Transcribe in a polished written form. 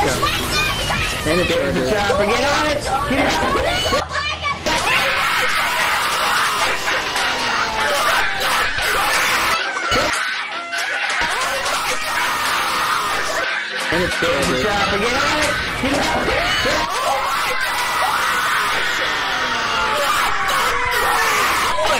And it's There's the chopper. Get on it. Get on it. And it's There's the chopper. Get on it. Get on it.